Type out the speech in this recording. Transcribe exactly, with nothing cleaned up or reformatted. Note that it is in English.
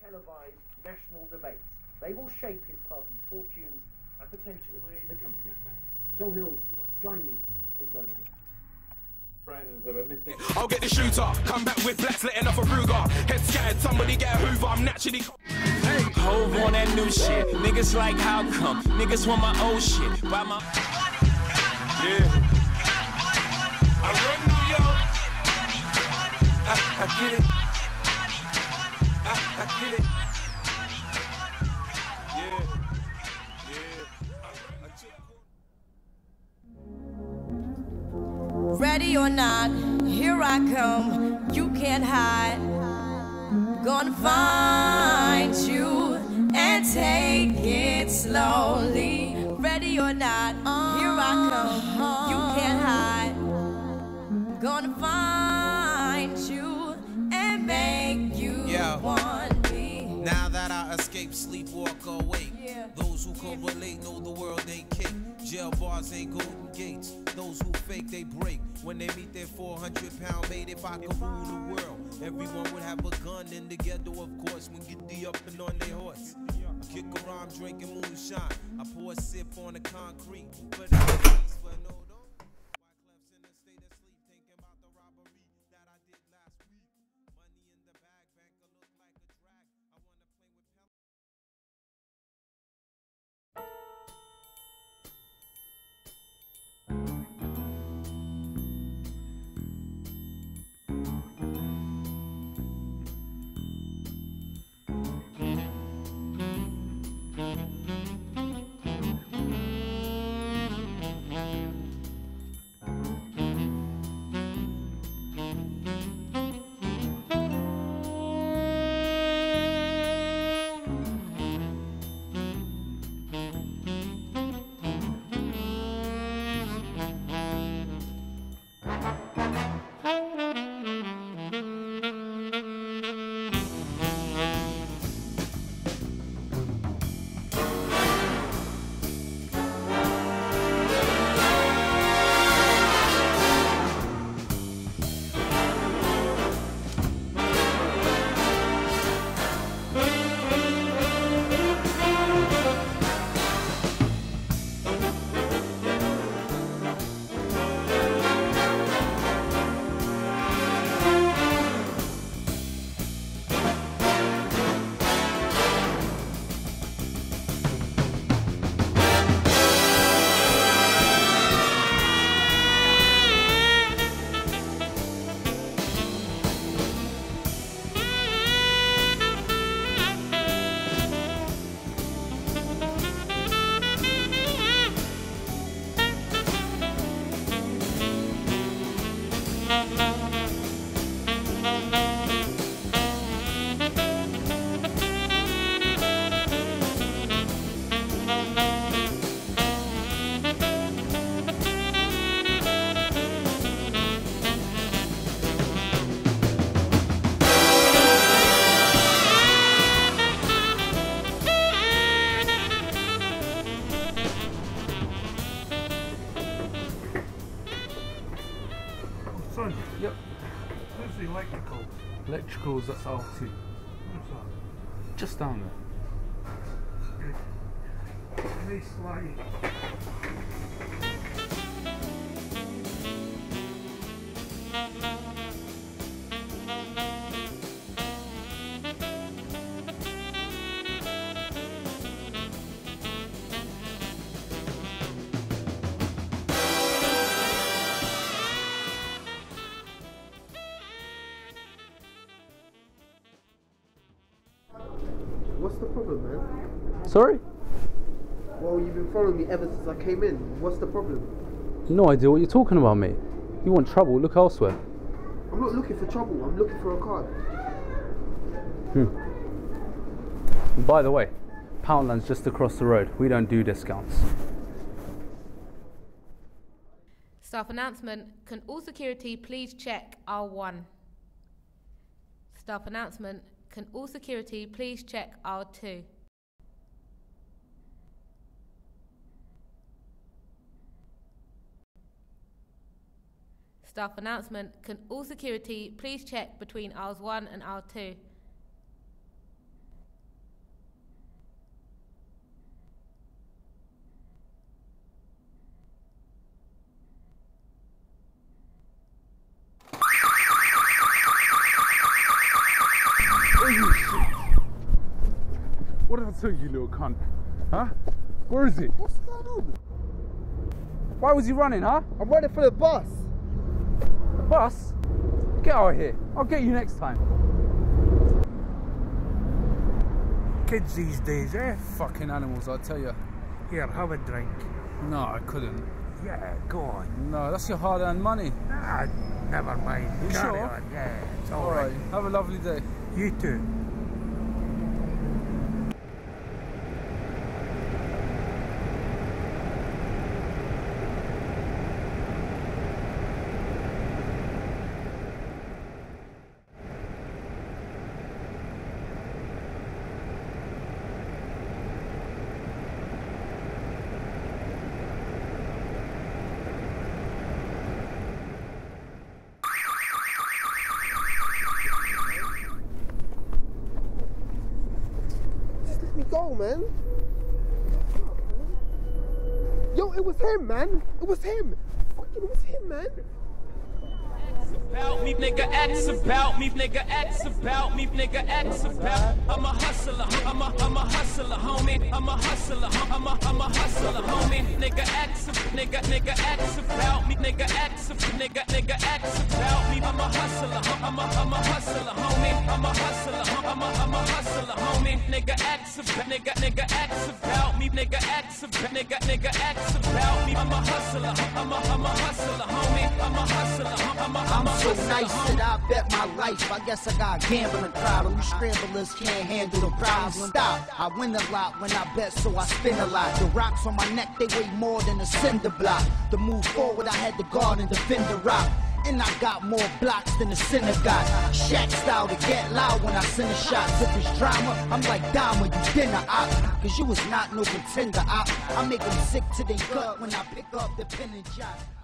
televised national debates. They will shape his party's fortunes and potentially the country's. Joel Hills, Sky News in Birmingham. Friends of a missing. I'll get the shooter, come back with blacks letting off a Ruger. Head scattered, somebody get a Hoover, I'm naturally. Hey, Hove on that new shit. Niggas like how come? Niggas want my old shit. Buy my. Yeah. I run New York. I, I get it. I, I get it. Yeah. Yeah. Ready or not, here I come. You can't hide. Gonna find you and take it slowly. Ready or not, here I come. You can't hide. Gonna find you and make you yeah. want me. Now that I escape, sleep, walk awake. Yeah. Those who correlate know the world ain't cake. Jail bars ain't golden gates. Those who fake, they break. When they meet their four hundred pound mate, if I could rule the world, everyone would have a gun in the ghetto, of course, when get the up and on their horse. I kick a rhyme, drinking moonshine. I pour a sip on the concrete. But it's peace, but no, no. Wyclef's in a state of sleep, thinking about the robbery that I did last week. Money in the bag, banker look like a drag. I wanna play with Son? Yep. Where's the electrical? Electricals, that's R two. What's that? Just down there. Nice light. What's the problem, man? Sorry? Well, you've been following me ever since I came in. What's the problem? No idea what you're talking about, mate. You want trouble, look elsewhere. I'm not looking for trouble. I'm looking for a card. Hmm. And by the way, Poundland's just across the road. We don't do discounts. Staff announcement, can all security please check R one? Staff announcement, can all security please check R two? Staff announcement, can all security please check between R's one and R two? What did I tell you, little cunt? Huh? Where is it? What's going on? Why was he running, huh? I'm running for the bus. The bus? Get out of here. I'll get you next time. Kids these days, eh? Fucking animals, I tell you. Here, have a drink. No, I couldn't. Yeah, go on. No, that's your hard-earned money. Ah, never mind. You Carry sure? on. Yeah, it's all All right. right. Have a lovely day. You too. Go, man. Yo, it was him, man. It was him. Fucking, it was him, man. About me, nigga, X about me, nigga, X about me, nigga, X about. I'm a hustler, I'm a, I'm a hustler, homie. I'm a hustler, I'm a, I'm a hustler, homie. Nigga, X, nigga, nigga, X about me, nigga, X, nigga, nigga, X about me. I'm a hustler, I'm a, I'm a hustler, homie. I'm a hustler, I'm a, I'm a hustler, homie. Nigga, X, nigga, nigga, X about me, nigga, X, nigga, nigga, X about me. I'm a hustler, I'm a, I'm a hustler, homie. I'm a hustler, I'm a, I'm a so nice that I bet my life. I guess I got a gambling problem. You scramblers can't handle the problems. Stop. I win a lot when I bet, so I spin a lot. The rocks on my neck, they weigh more than a cinder block. To move forward, I had to guard and defend the rock. And I got more blocks than a synagogue. Shaq style to get loud when I send a shot. If it's drama, I'm like Dom when you dinner op. Cause you was not no contender op. I make them sick to their gut when I pick up the pen and jot.